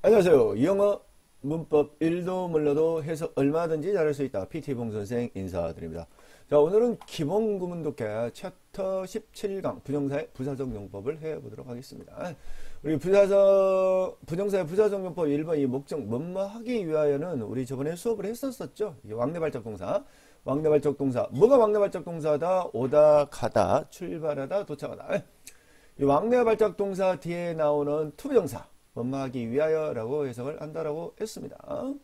안녕하세요. 영어 문법 1도 몰라도 해석 얼마든지 잘할 수 있다. PT봉 선생 인사드립니다. 자, 오늘은 기본 구문독해 챕터 17강 부정사의 부사적 용법을 해보도록 하겠습니다. 우리 부정사의 부사적 용법 1번 이 목적 뭐뭐 하기 위하여는 우리 저번에 수업을 했었었죠. 이게 왕래발적 동사. 왕래발적 동사. 뭐가 왕래발적 동사다? 오다, 가다, 출발하다, 도착하다. 이 왕래발적 동사 뒤에 나오는 투부정사. 뭐뭐하기 위하여라고 해석을 한다라고 했습니다.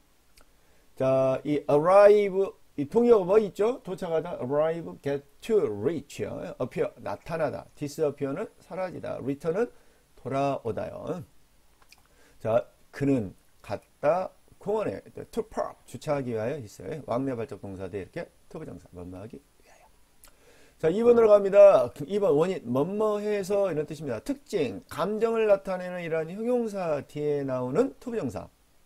자, 이 arrive 이 동의어가 뭐 있죠? 도착하다, arrive, get to, reach, appear, 나타나다, disappear는 사라지다, return은 돌아오다요. 자, 그는 갔다 공원에 to park 주차하기 위하여 있어요. 왕래발적 동사대 이렇게 투부정사 뭐뭐하기 위하여. 자, 2번으로 갑니다. 2번 원인 뭐뭐해서 이런 뜻입니다. 특징 감정을 나타내는 이러한 형용사 뒤에 나오는 투부정사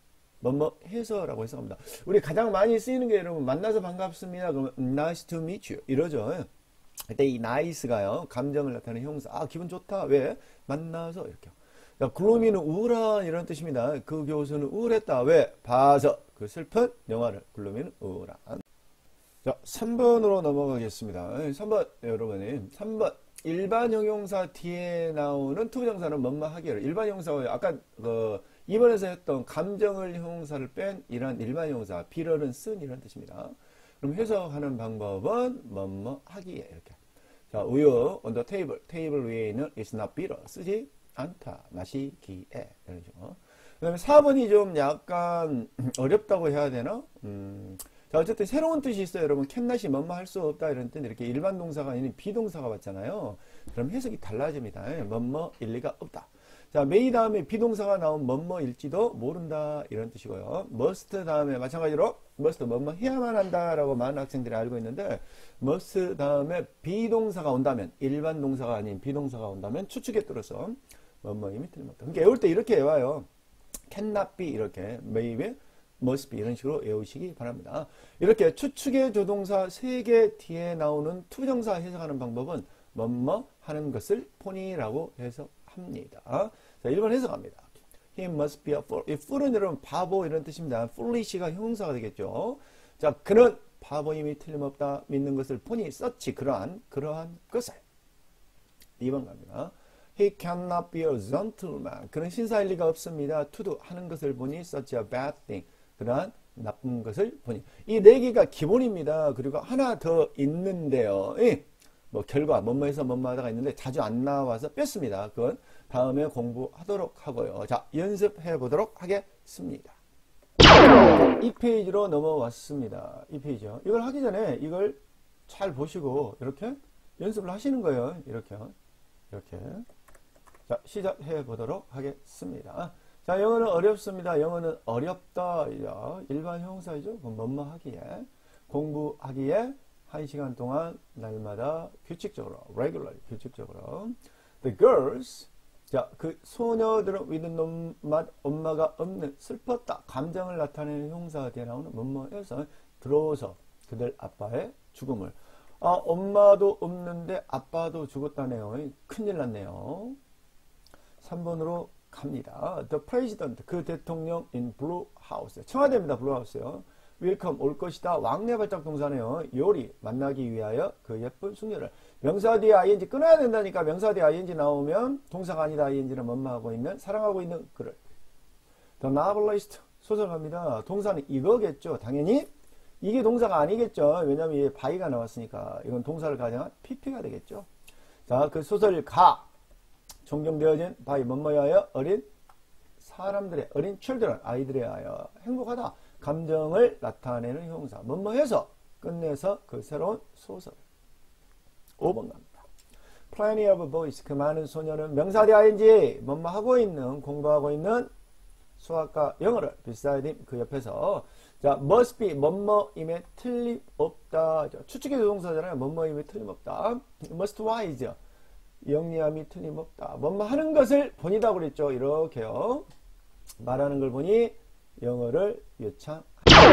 뭐뭐해서라고 해석합니다. 우리 가장 많이 쓰이는 게 여러분 만나서 반갑습니다. 그러면 nice to meet you 이러죠. 그때 이 nice가요 감정을 나타내는 형용사. 아 기분 좋다. 왜? 만나서 이렇게. 자, gloomy는 우울한 이런 뜻입니다. 그 교수는 우울했다. 왜? 봐서 그 슬픈 영화를. gloomy는 우울한. 자, 3번으로 넘어가겠습니다. 3번, 여러분이 3번. 일반 형용사 뒤에 나오는 투부정사는 뭐뭐하기로. 일반 형용사가 아까 2번에서 했던 감정을 형용사를 뺀 이런 일반 형용사, 비러는 쓴 이런 뜻입니다. 그럼 해석하는 방법은 뭐뭐하기에 이렇게. 자, 우유 on the table. 테이블 위에 있는 is not bitter. 쓰지 않다. 마시기에. 이런 식으로. 그 다음에 4번이 좀 약간 어렵다고 해야 되나? 자, 어쨌든 새로운 뜻이 있어요. 여러분, 캔낫이 뭐뭐 할 수 없다 이런 뜻 이렇게 일반 동사가 아닌 비동사가 왔잖아요. 그럼 해석이 달라집니다. 뭐뭐 일리가 없다. 자, may 다음에 비동사가 나온 뭐뭐일지도 모른다 이런 뜻이고요. must 다음에 마찬가지로 must 뭐뭐 해야만 한다라고 많은 학생들이 알고 있는데 must 다음에 비동사가 온다면 일반 동사가 아닌 비동사가 온다면 추측에 따라서 뭐뭐임이 틀림없다. 그러니까 외울 때 이렇게 외워요. cannot be 이렇게 maybe must be 이런 식으로 외우시기 바랍니다. 이렇게 추측의 조동사 3개 뒤에 나오는 투정사 해석하는 방법은 뭐뭐 하는 것을 폰이라고 해석합니다. 자, 1번 해석합니다. He must be a fool. 이 fool은 여러분 바보 이런 뜻입니다. foolish가 형용사가 되겠죠. 자, 그는 바보임이 틀림없다. 믿는 것을 폰이 썼지. 그러한 것을. 2번 갑니다. He cannot be a gentleman. 그는 신사일 리가 없습니다. to do 하는 것을 보니 such a bad thing. 그러한 나쁜 것을 보니. 이 4개가 기본입니다. 그리고 하나 더 있는데요. 뭐 결과 뭐뭐해서 뭐뭐하다가 있는데 자주 안 나와서 뺐습니다. 그건 다음에 공부하도록 하고요. 자, 연습해 보도록 하겠습니다. 이 페이지로 넘어왔습니다. 이 페이지요. 이걸 하기 전에 이걸 잘 보시고 이렇게 연습을 하시는 거예요. 이렇게. 자, 시작해 보도록 하겠습니다. 자, 영어는 어렵습니다. 영어는 어렵다. 일반 형용사이죠. 뭐뭐 하기에. 공부하기에 1시간 동안 날마다 규칙적으로, regularly, 규칙적으로. The girls, 자, 그 소녀들은 with no 엄마가 없는, 슬펐다. 감정을 나타내는 형용사 뒤에 나오는 뭐뭐에서 들어서 그들 아빠의 죽음을. 아, 엄마도 없는데 아빠도 죽었다네요. 큰일 났네요. 3번으로 갑니다. The president, 그 대통령 in blue house. 청와대입니다. blue house요. welcome, 올 것이다. 왕래발작 동사네요. 요리, 만나기 위하여 그 예쁜 숙녀를. 명사 뒤에 ing 끊어야 된다니까. 명사 뒤에 ing 나오면 동사가 아니다. ing는 뭐뭐하고 있는, 사랑하고 있는 그를. The novelist, 소설가입니다. 동사는 이거겠죠. 당연히 이게 동사가 아니겠죠. 왜냐면 이게 by가 나왔으니까. 이건 동사를 가정한 pp가 되겠죠. 자, 그 소설가. 존경되어진 by 뭐뭐에 하여 어린 사람들의 어린 children 아이들에 하여 행복하다 감정을 나타내는 형용사 뭐뭐해서 끝내서 그 새로운 소설. 5번 갑니다. Plenty of boys 그 많은 소녀는 명사 대 ing 뭐뭐 하고 있는 공부하고 있는 수학과 영어를 beside him 그 옆에서. 자, must be 뭐뭐임에 틀림없다. 추측의 조동사잖아요. 뭐뭐임에 틀림없다. must wise 영리함이 틀림없다. 뭐뭐 하는 것을 본이다 그랬죠. 이렇게요. 말하는 걸 보니 영어를 유창.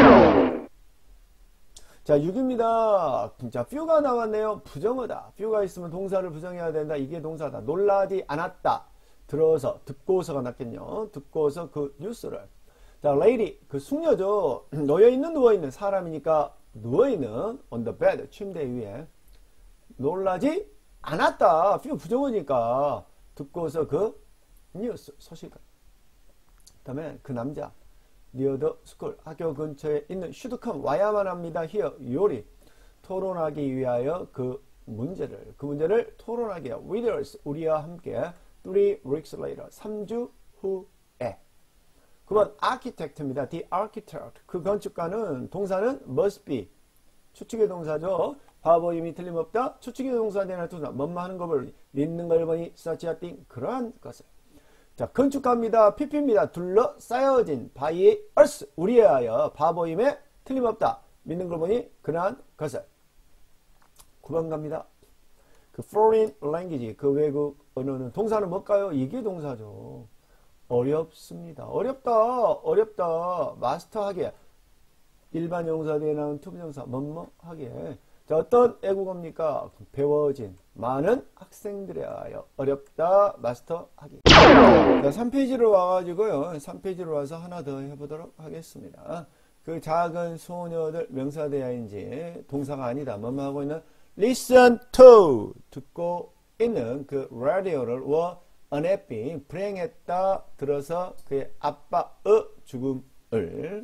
자, 6입니다. 자, few가 나왔네요. 부정어다. few가 있으면 동사를 부정해야 된다. 이게 동사다. 놀라지 않았다. 들어서, 듣고서가 낫겠죠. 듣고서 그 뉴스를. 자, lady, 그 숙녀죠. 놓여있는, 누워있는 사람이니까 누워있는 on the bed, 침대 위에. 놀라지 않았다. 부정어니까 듣고서 그 뉴스, 소식을. 그 다음에 그 남자, near the school, 학교 근처에 있는 should come, 와야만 합니다. here, 요리. 토론하기 위하여 그 문제를 토론하기 위하여 with us, 우리와 함께 3 weeks later, 3주 후에. 9번 architect입니다. The architect, 그 건축가는 동사는 must be, 추측의 동사죠. 과거임이 틀림없다. 추측의 동사 되는 동사, 뭐뭐 하는 것을 믿는 걸 보니 such a thing, 그러한 것을. 자, 건축가입니다. PP입니다. 둘러싸여진 by us, 우리에 하여 바보임에 틀림없다. 믿는 걸 보니 그러한 것을. 9번 갑니다. 그 foreign language, 그 외국 언어는 동사는 뭘까요? 이게 동사죠. 어렵습니다. 어렵다. 마스터하게. 일반 용사 뒤에 나온 투부정사, 뭐뭐하게. 자, 어떤 애국어입니까? 배워진 많은 학생들에 하여 어렵다, 마스터하기. 자, 3페이지로 와가지고요. 3페이지로 와서 하나 더 해보도록 하겠습니다. 그 작은 소녀들, 명사대 ing, 동사가 아니다. 뭐뭐 하고 있는 listen to, 듣고 있는 그 radio를 were unhappy, 불행했다, 들어서 그의 아빠의 죽음을.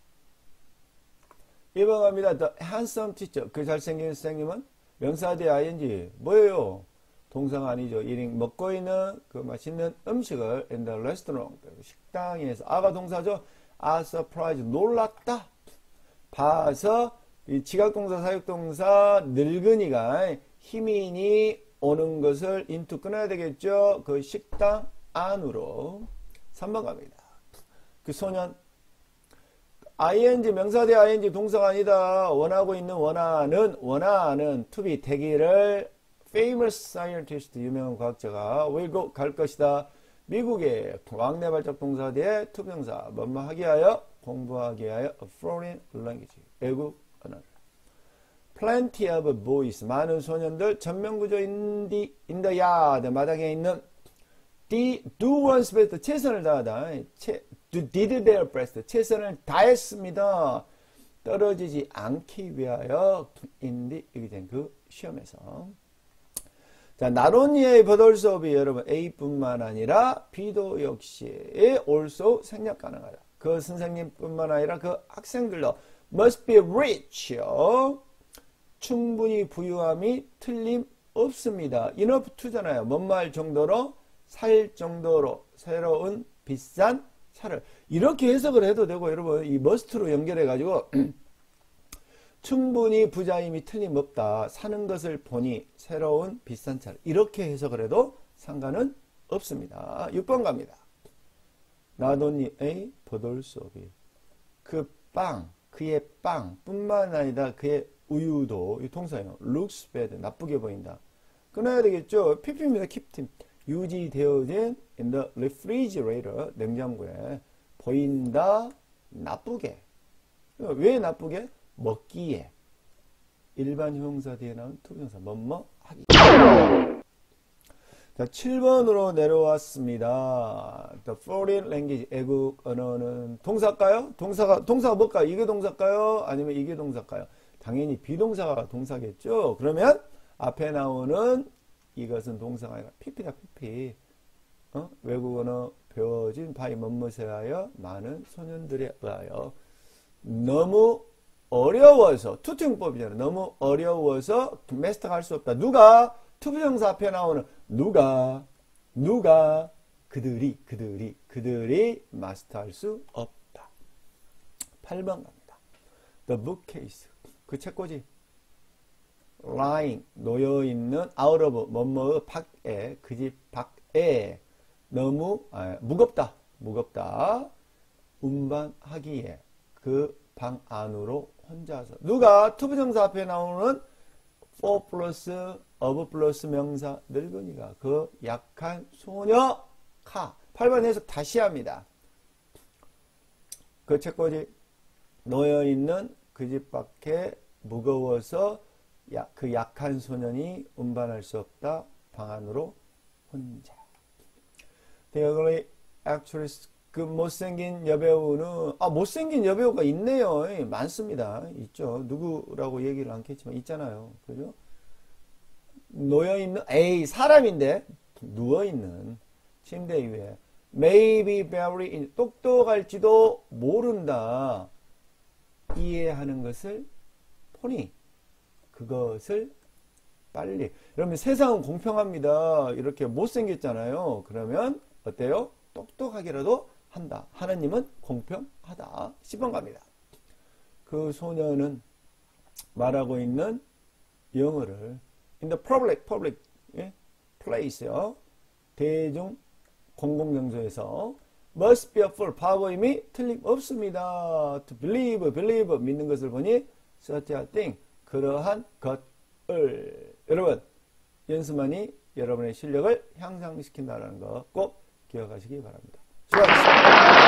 1번 갑니다. The handsome teacher, 그 잘생긴 선생님은 명사대 ing, 뭐예요? 동사가 아니죠. eating, 먹고 있는 그 맛있는 음식을 in the restaurant, 식당에서. 아가 동사죠. are surprised, 놀랐다. 봐서 이 지각동사, 사역동사, 늙은이가 희민이 오는 것을 into 끊어야 되겠죠. 그 식당 안으로. 3번 갑니다. 그 소년, ing, 명사대 ing, 동사가 아니다. 원하고 있는 원하는 to be, 되기를 famous scientist, 유명한 과학자가 will go, 갈 것이다. 미국의 왕래발작 동사대에 투명사, 뭐뭐 하기 위하여, 공부하기 위하여 a foreign language, 외국 언어를. plenty of boys, 많은 소년들, 전면구조 in the yard, 마당에 있는 do one's best, 최선을 다하다. did their best, 최선을 다했습니다. 떨어지지 않기 위하여 in the, 이게 된 그 시험에서. 자, not only but also be, 여러분 A뿐만 아니라 B도 역시 also 생략 가능하다. 그 선생님뿐만 아니라 그 학생들도 must be rich, 충분히 부유함이 틀림없습니다. enough to잖아요. 뭔말 정도로, 살 정도로, 새로운 비싼 차를. 이렇게 해석을 해도 되고, 여러분 이 must로 연결해 가지고 충분히 부자임이 틀림없다. 사는 것을 보니 새로운 비싼 차를. 이렇게 해석을 해도 상관은 없습니다. 6번 갑니다. Not only A, but also B. 그 빵, 그의 빵 뿐만 아니라 그의 우유도, 이 동사예요. looks bad, 나쁘게 보인다. 끊어야 되겠죠. PP입니다. keep, 유지되어진 in the refrigerator, 냉장고에 보인다, 나쁘게. 왜 나쁘게? 먹기에. 일반 형용사 뒤에 나온 투부정사, 뭐뭐 하기. 자, 7번으로 내려왔습니다. The foreign language, 애국 언어는 동사일까요? 동사가 뭘까요? 이게 동사일까요? 아니면 이게 동사일까요? 당연히 비동사가 동사겠죠. 그러면 앞에 나오는 이것은 동사가 아니라 PP다, PP. 외국 언어 배워진 바이 멋멋에 하여 많은 소년들에 의하여. 너무 어려워서, 투투용법이잖아요. 너무 어려워서 마스터가 할 수 없다. 누가? 투부정사 앞에 나오는 누가 그들이 마스터할 수 없다. 8번 갑니다. The bookcase, 그 책꽂이. lying, 놓여있는 out of, 뭐뭐 밖에, 그 집 밖에. 너무 무겁다. 운반하기에 그 방 안으로 혼자서. 누가? 투부정사 앞에 나오는 for 플러스 of 플러스 명사 늙은이가, 그 약한 소녀 카. 8번 해석 다시 합니다. 그 책꽂이 놓여있는 그 집 밖에 무거워서 그 약한 소년이 운반할 수 없다. 방 안으로 혼자. The ugly actress. 그 못생긴 여배우는 못생긴 여배우가 있네요. 많습니다. 있죠. 누구라고 얘기를 않겠지만 있잖아요. 그죠? 놓여있는 사람인데 누워있는 침대 위에 maybe very 똑똑할지도 모른다. 이해하는 것을 보니 그것을 빨리. 여러분 세상은 공평합니다. 이렇게 못생겼잖아요. 그러면 어때요? 똑똑하게라도 한다. 하나님은 공평하다. 10번 갑니다. 그 소녀는 말하고 있는 영어를 in the public place요. 대중 공공장소에서 must be a fool. 과거임이 틀림없습니다. to believe 믿는 것을 보니 such a thing 그러한 것을. 여러분 연습만이 여러분의 실력을 향상시킨다는 거 꼭 기억하시기 바랍니다. 수고하셨습니다.